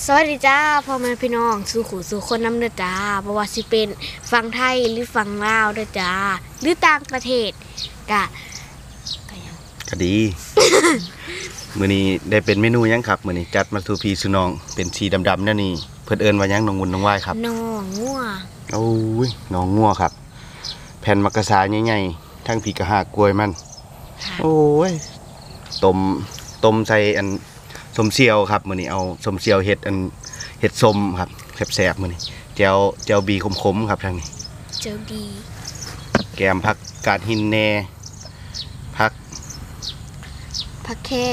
สวัสดีจ้าพ่อแม่พี่น้องสู่ขู่สู่คนน้ำเด้อจ้าเพราะว่าสิเป็นฝั่งไทยหรือฝั่งลาวเด้อจ้าหรือต่างประเทศก็ดี มื้อนี้ได้เป็นเมนูยังครับมื้อนี้จัดมาสู่พี่สู่น้องเป็นสีดำๆนั่นนี่เพิ่นเอิ้นว่ายังน้องวุ่นน้องว่ายครับน้องงัวโอ้ยน้องงัวครับแผ่นมักกะสาใหญ่ๆทั้งผีกะหากกล้วยมันโอ้ยต้มใส่อันส้มเสียวครับมื้อนี้เอาส้มเสียวเห็ดส้มครับแซ่บๆมื้อนี้แจ่วบีขมๆครับทางนี้เจ้าดีแกมผักกาดหินแหน่ผักแค่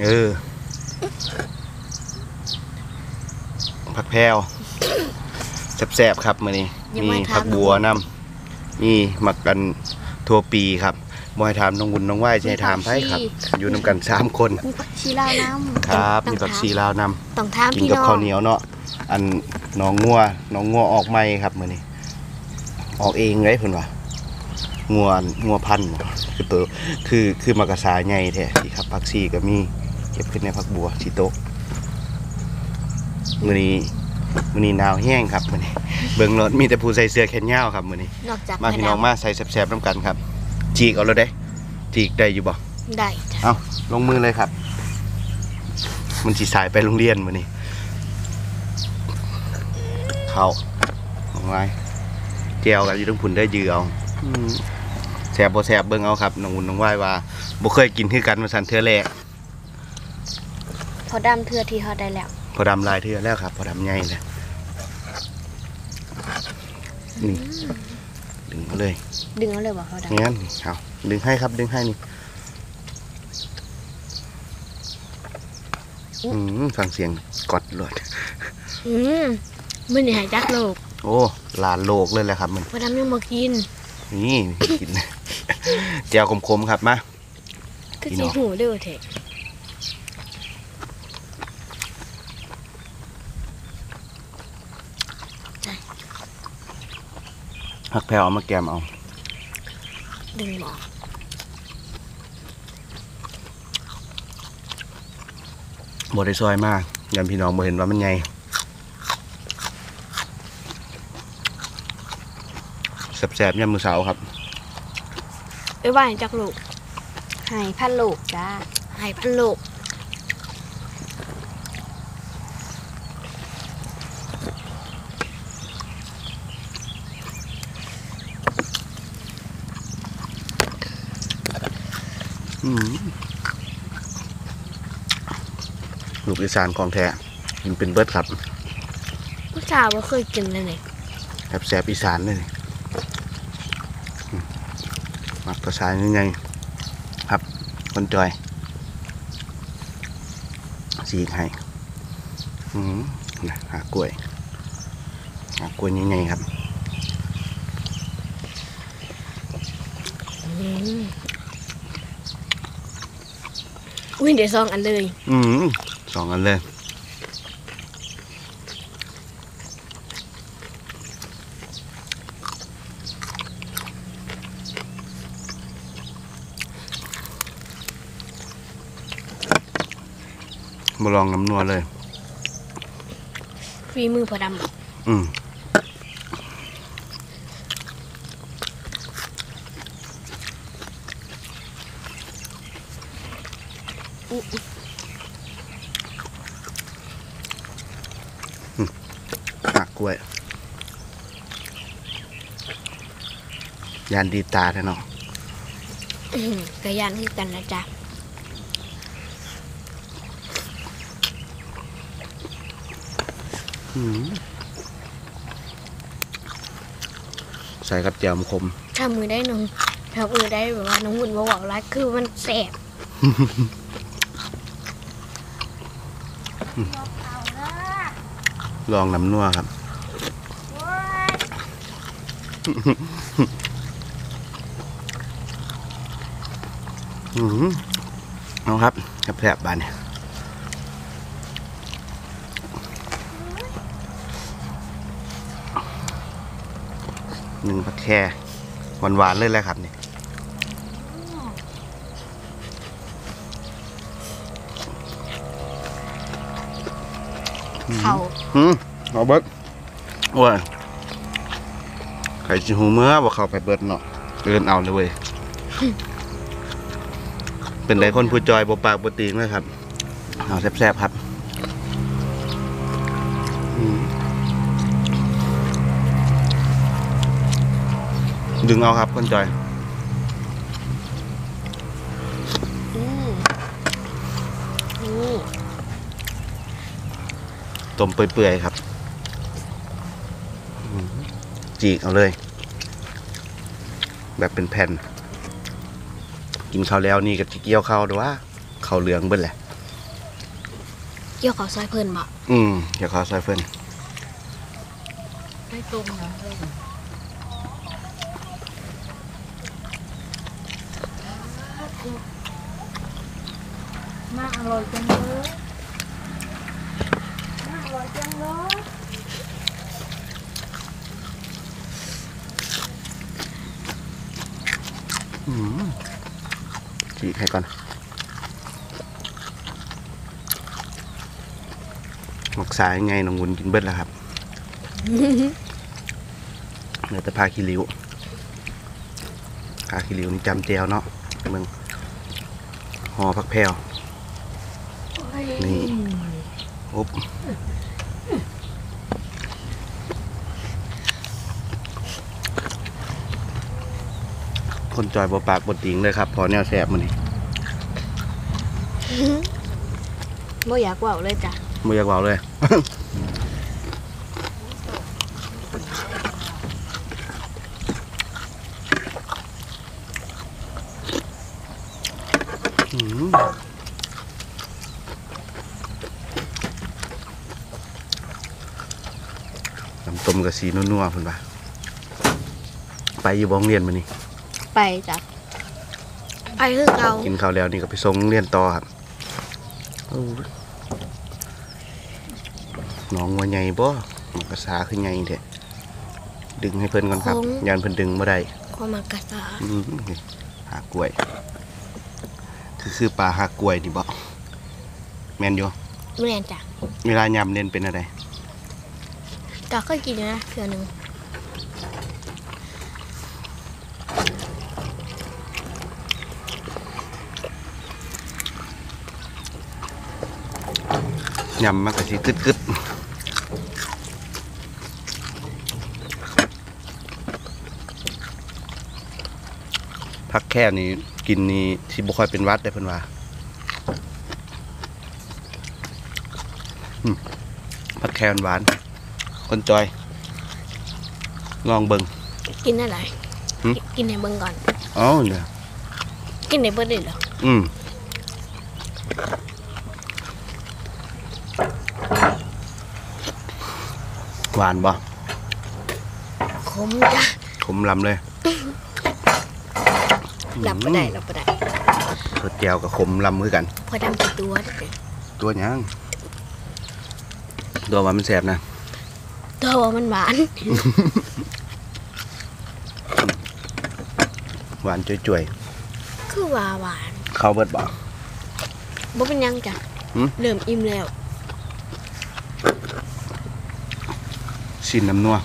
ผักแพรวแซ่บๆครับมื้อนี้มีผักบัวนำมีหมักกันทั่วปีครับบ่ให้ถามน้องวุ่นน้องว่ายจะให้ถามไผครับอยู่นำกัน3คนมีผักชีลาวน้ำครับมีผักชีลาวนำต้องถามกินกับข้าวเหนียวเนาะอันน้องงัวออกใหม่ครับมื้อนี้ออกเองเลยเพิ่นว่างัวพันธุ์คือตัวคือมักกะสาใหญ่แท้สิครับผักชีก็มีเก็บขึ้นในผักบัวสิโตกมื้อนี้หนาวแห้งครับมื้อนี้เบิ่งรถมีแต่ผู้ใส่เสื้อแขนยาวครับมื้อนี้มาพี่น้องมาใส่แซ่บๆนำกันครับจีกเอาแล้วเด้จีกได้อยู่บ่ได้เอาลงมือเลยครับมันสิสายไปโรงเรียนมื้อนี้เข้าลงไว้แจวกันอยู่ทั้งพุ่นได้ยือเอาแซ่บบ่แซ่บเบิ่งเอาครับน้องวุ่นน้องว่ายว่าบ่เคยกินคือกันมาสั่นเทื่อแรกพอดำเทื่อที่เฮาได้แล้วพอดำลายเทื่อแล้วครับพอดำใหญ่แล้วนี่ดึงเอาเลยบ่พอดำงั้นเอาดึงให้ครับดึงให้นี่ฟังเสียงกดเลยมื้อนี้ให้จักโลกโอ้ลานโลกเลยแหละครับมันพอดำยังบ่กินนี่กินแจ่วขมๆครับมาคือสิหูเด้อแท้ผักแพรวเอามาแกมเอาดึงหมอบ่ได้ซอยมากยันพี่น้องบ่เห็นว่ามันใหญ่แซ่บๆยามมื้อเช้าครับว่าให้จักลูกให้พันลูกจ้าให้พันลูกลูกอีสานของแท้กินเป็นเบิดครับผู้สาวบ่เคยกินเลยนี่แซ่บอีสานเลยมักกระชายยังไงครับคนจอยสีให้หากล้วยยังไงครับอุ้ยเดี๋ยว2 อันเลย 2 อันเลยมาลองน้ำนัวเลยฝีมือพอดำหักกล้วยยานดีตาแท้เนาะกระยานคือกันนะจ๊ะใส่กับแจ่วคมทำมือได้แบบว่าน้องวุ่นบ่บอกร้ายคือมันแสบลองน้ำนัวครับเอาครับแผลบบานเนี่ย1 ผักแค่หวานๆเลยแหละครับนี่ แเขาเอาเบิดโอ้ยไข่จิหูเมื่อบ่เข้าไปเบิดเนาะเดินเอาเลยเว้ยเป็นไดคนผู้จอยบ่ปากบ่ตีงเลยครับเอาแซ่บๆครับดึงเอาครับคนจอยต้มเปื่อยๆครับจีกเอาเลยแบบเป็นแผ่นกินข้าวแล้วนี่ก็เกี่ยวข้าวด้วยว่าข้าวเหลืองเบิ้ลแหละเกี่ยวเขาซอยเพิ่นบ่เกี่ยวข้าวซอยเพิ่นไม่ตรงนะน่าอร่อยจังเลยน่าอร่อยจังเลยจีกให้ก่อนหมกสายไงน้องวุ้นกินเบิ้ลแล้วครับเหลือแต่พาขี้ริ้วนี่จำเจียวเนาะมึงห่อผักแพรวนี่อุ๊บคนจอยบ่ปากบ่ติงเลยครับพอแนวแสบมันนี่บ่อยากเว้าเลยจ้ะไม่อยากเบาเลย น้ำต้มกะสีนัวๆคุณป่ะไปอยู่บ้องเรียนมานี่ไปจ้ะไปคือเก่ากินข้าวแล้วนี่ก็ไปส่งเรียนต่อครับน้องว่าใหญ่บ่มันกระสาคือใหญ่เถอะดึงให้เพิ่นก่อนครับยานเพิ่นดึงบ่ได้ความมักกะสานี่หากล้วยคือปลาหากล้วยนี่บ่แม่นอยู่แม่นจ้ะเวลายำเล่นเป็นอะไรก็เคยกินอยู่นะเทื่อนึงยำมันก็สิกึดพักแค่นี้กินนี่ที่บ่ค่อยเป็นหวัดได้เพิ่นว่าพักแค่หวานคนจอยลองเบิ่งกินอะไรกินให้เบิ่งก่อนอ๋อเนี่ยกินได้เบิดเลยเหรอหวานบ่ขมจ้ะขมลำเลยรับบ่ได้รับบ่ได้ตัวเจียวกับขมลำคือกันพอดำกี่ตัวเด้อตัวหยังตัวว่ามันแสบนะตัวว่ามันหวานหวานจ่วยคือว่าหวานๆเข้าเบิดบ่บ่เป็นหยังจ้ะเริ่มอิ่มแล้วชิ้นน้ำนัว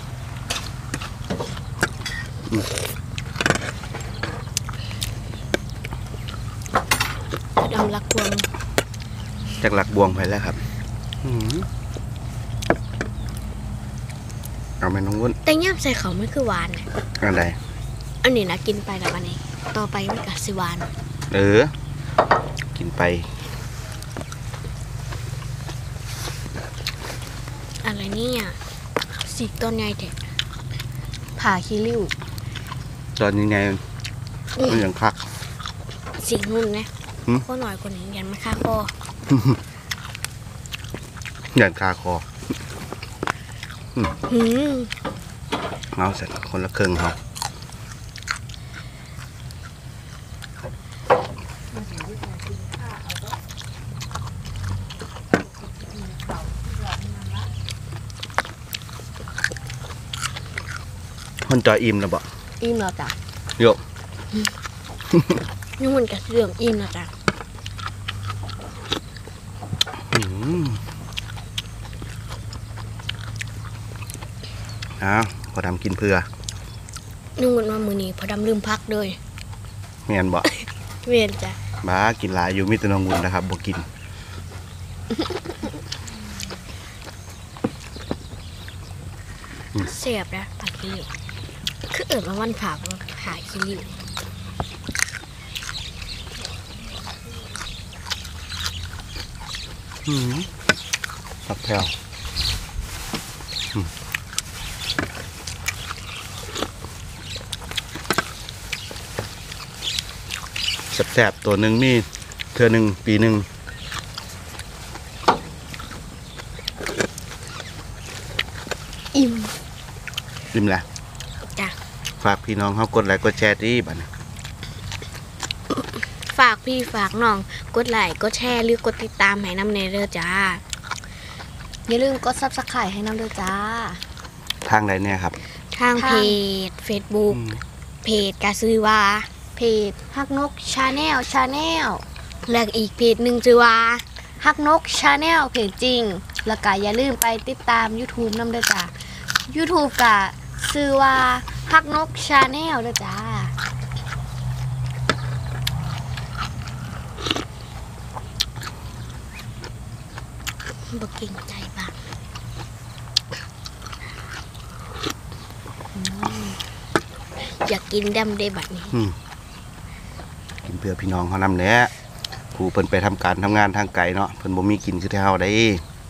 ดำรักควงจากหลักบวงไปแล้วครับเอาไปน้องวุ้นแต่ย่ำใส่เขาวมันคือหวานน่ะอันใดอันนี้นะกินไปกับอันนี้ ต่อไปมันก็สิหวานกินไปอะไรเนี่ยสีกต้นใหญ่แท้ผ่าขี้ริ้วตอนยังไงมันยังคักสีกนุ่นนะหืมก็หน่อยกว่านี้ยันไม่ค่าคออย่างคาคอหืมเอาเสร็จคนละครึ่งครับคนจอยอิ่มแล้วบ่อิ่มแล้วจ้ะโยกยังมันกับเรื่องอิ่มแล้วจ้ะอืมอ้าวพอดำกินเพื่อนุ่งกันมามือนี้พอดำลืมพักเลยแม่นบ่เวียนจ้ะบ้ากินหลายอยู่มีแต่น้องบุญนะครับบ่กินเสียบนะผักขี้ริ้วคือเอิญมาวันผักหาขี้ริ้วผักแพรวแซ่บๆตัวหนึ่งมีเทื่อหนึ่งปีหนึ่งอิ่มริมแหละจ้ะฝากพี่น้องเขากดไลค์กดแชร์ดีบัดนี้ฝากพี่ฝากน้องกดไลค์กดแชร์หรือกดติดตามให้น้ำเนเด้อจ้าอย่าลืมกด Subscribe ให้น้ำเด้อจ้าทางใดเนี่ยครับทางเพจ Facebook เพจกาซื้อว่าเพจฮักนกชาแนลแล้วอีกเพจหนึ่งชื่อว่าฮักนกชาแนลเพจจริงแล้วก็อย่าลืมไปติดตาม YouTube น้ำเด้อจ้า YouTube ก็ชื่อว่าฮักนกชาแนลเด้อจ้าบ่เก่งใจบ้างอยากกินดำได้บัดนี้กินเพื่อพี่น้องเขานำแหละผู้เพิ่นไปทำการทำงานทางไกลเนาะเพิ่นบ่มีกินคือที่เฮาได้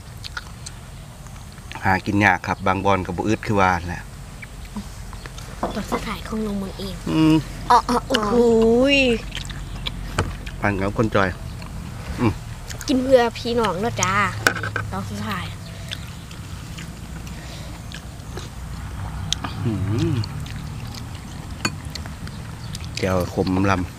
หากินยากครับบางบอนก็บ่อึดคือว่าแหละตัวสถ่ายของน้องมึงเองอ๋อโอ้โหยปันกับคนจอยกินเพื่อพี่น้องเนาะจ้าตัวสถ่ายแก้วขมลำ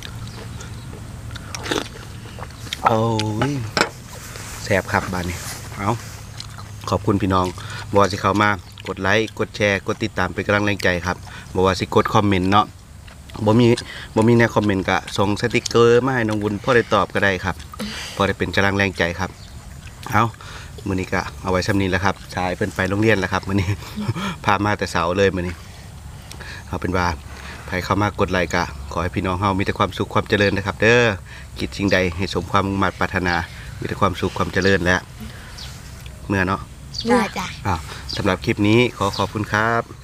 โอ้ยแซ่บครับบ้านนี้เอาขอบคุณพี่น้องบอกว่าสิเข้ามากดไลค์กดแชร์กดติดตามเป็นกำลังแรงใจครับบอกว่าสิกดคอมเมนต์เนาะบ่มีในคอมเมนต์ก็ส่งสติกเกอร์มาให้น้องวุ้นพอได้ตอบก็ได้ครับพอได้เป็นกำลังแรงใจครับเอามื้อนี้ก็เอาไว้ซ้ำนี้แหละครับชายเพิ่นไปโรงเรียนแล้วครับมื้อนี้ พามาแต่เสาร์เลยมื้อนี้เอาเป็นว่าใครเข้ามากดไลค์ก็ขอให้พี่น้องเฮามีแต่ความสุขความเจริญนะครับเด้อคิดสิ่งใดให้สมความมุ่งมั่นปรารถนามีแต่ความสุขความเจริญและเมื่อเนาะเมื่อจ้ะสำหรับคลิปนี้ขอขอบคุณครับ